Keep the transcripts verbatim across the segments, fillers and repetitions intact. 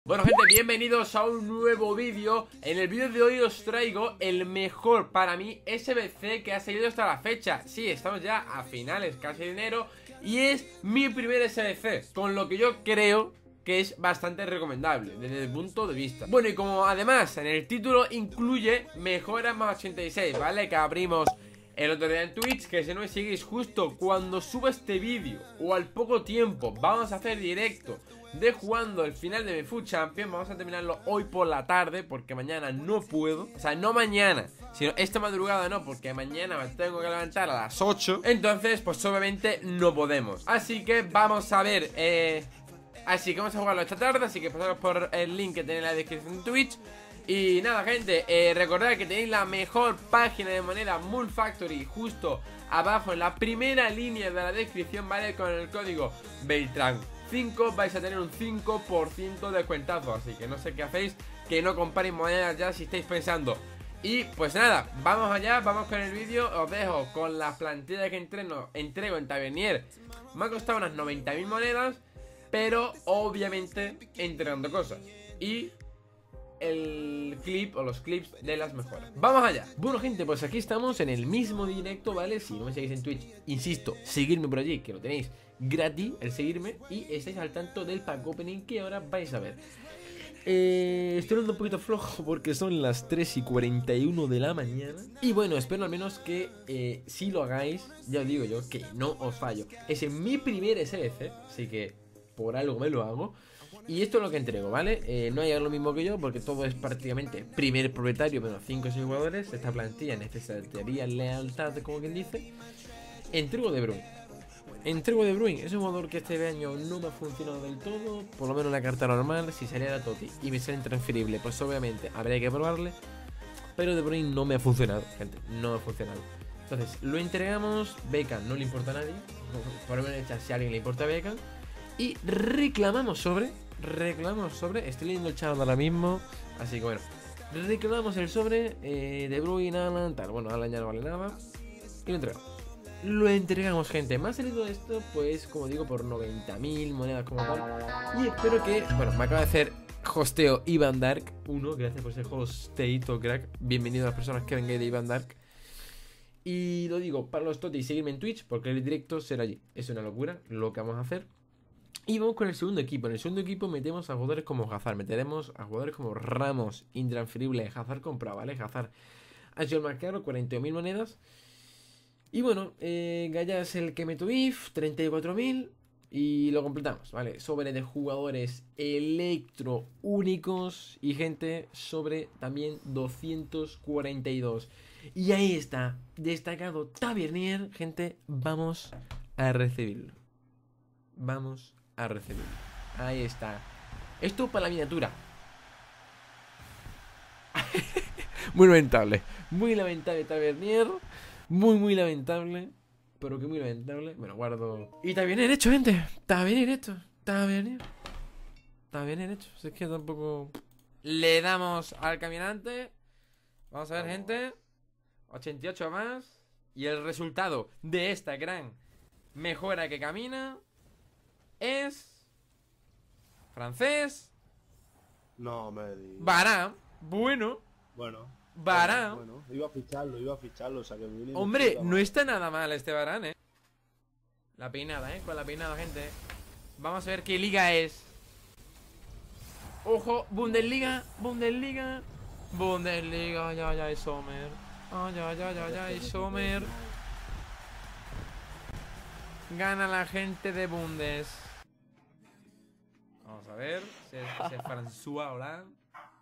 Bueno gente, bienvenidos a un nuevo vídeo. En el vídeo de hoy os traigo el mejor para mí S B C que ha salido hasta la fecha. Sí, estamos ya a finales casi de enero y es mi primer S B C, con lo que yo creo que es bastante recomendable desde el punto de vista. Bueno, y como además en el título incluye mejoras más ochenta y seis, ¿vale? Que abrimos el otro día en Twitch, que si no me seguís justo cuando suba este vídeo o al poco tiempo vamos a hacer directo de jugando el final de mi Food Champion. Vamos a terminarlo hoy por la tarde porque mañana no puedo. O sea, no mañana, sino esta madrugada no, porque mañana me tengo que levantar a las ocho. Entonces, pues obviamente no podemos. Así que vamos a ver eh, Así que vamos a jugarlo esta tarde. Así que pasaros por el link que tenéis en la descripción de Twitch. Y nada gente, eh, recordad que tenéis la mejor página de moneda Mul Factory justo abajo en la primera línea de la descripción, ¿vale? Con el código Beltrán cinco vais a tener un cinco por ciento de descuentazo. Así que no sé qué hacéis, que no compréis monedas ya si estáis pensando. Y pues nada, vamos allá, vamos con el vídeo. Os dejo con las plantillas que entreno, entrego en Tavernier. Me ha costado unas noventa mil monedas, pero obviamente entregando cosas. Y el clip o los clips de las mejoras. Vamos allá. Bueno gente, pues aquí estamos en el mismo directo, ¿vale? Si no me seguís en Twitch, insisto, seguidme por allí, que lo tenéis gratis, el seguirme, y estáis al tanto del pack opening que ahora vais a ver. eh, Estoy hablando un poquito flojo porque son las tres y cuarenta y uno de la mañana. Y bueno, espero al menos que eh, si lo hagáis, ya os digo yo, que no os fallo. Es en mi primer S B C, así que por algo me lo hago. Y esto es lo que entrego, ¿vale? Eh, no hay lo mismo que yo, porque todo es prácticamente primer propietario menos cinco o seis jugadores. Esta plantilla necesitaría lealtad, como quien dice. Entrego De Bruyne. Entrego De Bruyne. Es un jugador que este año no me ha funcionado del todo. Por lo menos la carta normal. Si saliera Totti y me sale intransferible, pues obviamente habría que probarle. Pero De Bruyne no me ha funcionado, gente. No me ha funcionado. Entonces, lo entregamos. Beckham no le importa a nadie. Por lo menos si a alguien le importa a Beckham. Y reclamamos sobre... Reclamamos sobre, estoy leyendo el chat ahora mismo, así que bueno, reclamamos el sobre eh, De Bruyne, Alan, tal. Bueno, Alan ya no vale nada. Y lo entregamos. Lo entregamos, gente. Me ha salido esto, pues, como digo, por noventa mil monedas como tal. Y espero que, bueno, me acaba de hacer hosteo Ivan Dark uno. Gracias por ser hosteito, crack. Bienvenido a las personas que vengáis de Ivan Dark. Y lo digo, para los totis, seguirme en Twitch, porque el directo será allí. Es una locura lo que vamos a hacer. Y vamos con el segundo equipo. En el segundo equipo metemos a jugadores como Hazard. Meteremos a jugadores como Ramos, intransferible. Hazard comprado, ¿vale? Hazard ha sido el más caro, cuarenta mil monedas. Y bueno, eh, Gaya es el que meto if, treinta y cuatro mil. Y lo completamos, ¿vale? Sobre de jugadores electro únicos. Y gente sobre también doscientos cuarenta y dos. Y ahí está, destacado Tavernier. Gente, vamos a recibirlo. Vamos a recibir. Ahí está. Esto para la miniatura. Muy lamentable. Muy lamentable Tavernier. Muy muy lamentable. Pero que muy lamentable. Bueno, guardo. Y está bien hecho, gente. Está bien hecho. Está bien hecho. Está bien hecho. Si es que tampoco. Le damos al caminante. Vamos a ver, gente. ochenta y ocho más. Y el resultado de esta gran mejora que camina es francés. No me digas. Varane. Bueno. Bueno. Varane. Bueno, bueno, iba a ficharlo, iba a ficharlo, o sea que me Hombre, no está nada mal este Varane, eh. La peinada, eh. Con la peinada, gente. Vamos a ver qué liga es. Ojo, Bundesliga. Bundesliga. Bundesliga. Ay, ay, ay, Sommer. Ay, ay, ay, ay, ay, Sommer. Gana la gente de Bundes. Vamos a ver. Ese es François Hollande.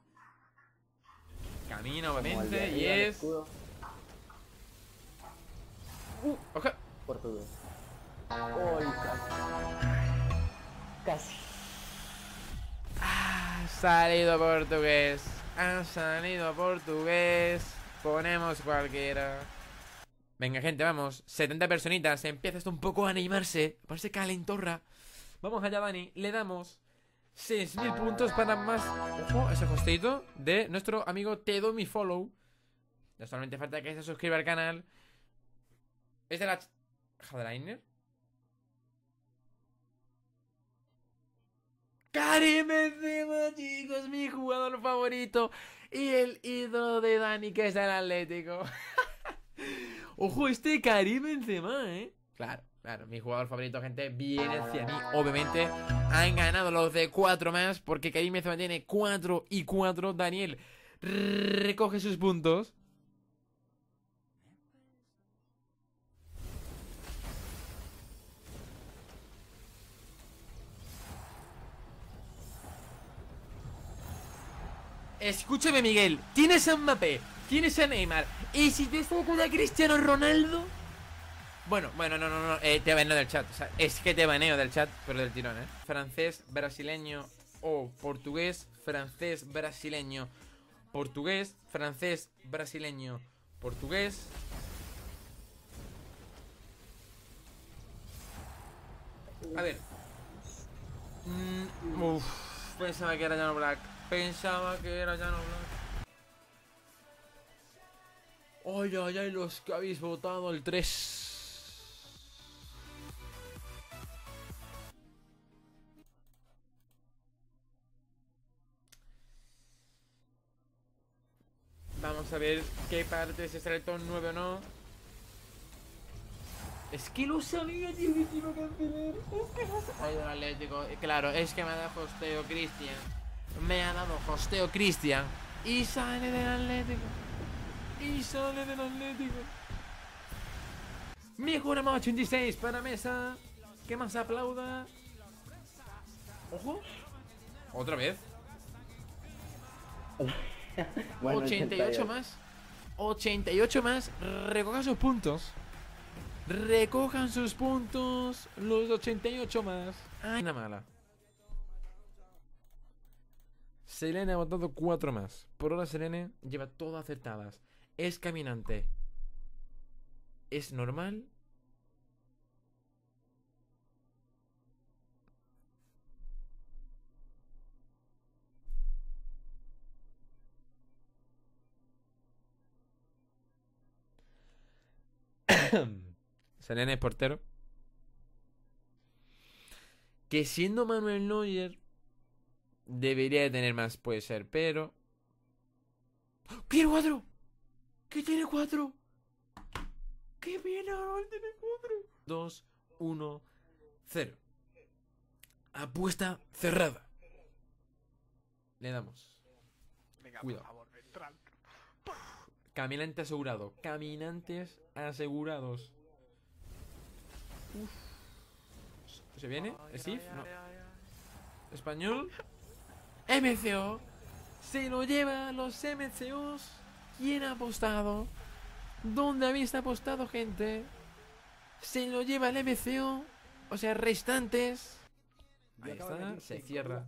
Camina, obviamente. Y es. Uh, ok. Portugués. Uy, casi. Casi. Ha salido portugués. Ha salido portugués. Ponemos cualquiera. Venga, gente, vamos. setenta personitas. Empieza esto un poco a animarse. Parece calentorra. Vamos allá, Dani. Le damos seis mil puntos para más. Ojo, ese hostito de nuestro amigo Te doy mi follow. Ya solamente falta que se suscriba al canal. Es de la Jadliner. Karim Benzema, favorito y el ídolo de Dani, que es el Atlético. Ojo, este Karim Benzema, ¿eh? Claro, claro, mi jugador favorito, gente, viene hacia mí. Obviamente han ganado los de cuatro más, porque Karim Benzema tiene cuatro y cuatro. Daniel recoge sus puntos. Escúchame, Miguel, tienes a Mbappé, tienes a Neymar, y si te saco a Cristiano Ronaldo. Bueno, bueno, no, no, no, eh, te baneo del chat, o sea, es que te baneo del chat, pero del tirón, eh. Francés, brasileño o portugués, francés, brasileño, portugués, francés, brasileño, portugués. A ver. Mm, uf, pensaba que era Llano Black. Pensaba que era Llano Black. Ay, ay, ay, los que habéis votado el tres. Vamos a ver qué parte se sale el top nueve o no. Es que lo sabía, tío, que te iba a cancelar. Es que lo sabía. Ay, del Atlético. Claro, es que me ha dado hosteo Cristian. Me ha dado hosteo Cristian. Y sale del Atlético. Y sale del Atlético. Mejora más ochenta y seis para Mesa. Que más aplauda. Ojo. Otra vez. Bueno, ochenta y ocho más. ochenta y ocho más. Recojan sus puntos. Recojan sus puntos. Los ochenta y ocho más. Ay, una mala. Selene ha votado cuatro más. Por ahora Selene lleva todas acertadas. Es caminante. Es normal. Selene es portero. Que siendo Manuel Neuer debería de tener más, puede ser, pero... ¡Tiene cuatro! ¿Qué tiene cuatro? ¡Qué bien ahora tiene cuatro! dos, uno, cero. Apuesta cerrada. Le damos. Venga, Cuidado. por favor, entrad. Caminante asegurado. Caminantes asegurados. Uf. ¿Se viene? ¿Steve? No. Español. M C O. Se lo lleva los M C Os. ¿Quién ha apostado? ¿Dónde habéis apostado, gente? Se lo lleva el M C O. O sea, restantes. Ahí está, se cierra.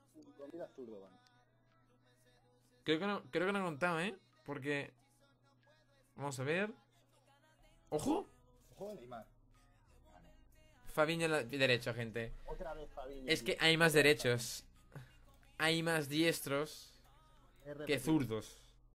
Creo que no, creo que no he contado, ¿eh? Porque... Vamos a ver. ¡Ojo! Ojo de Neymar. Fabiño la- derecho, gente. Otra vez Fabiño. Es que hay más derechos. Hay más diestros R P. que zurdos.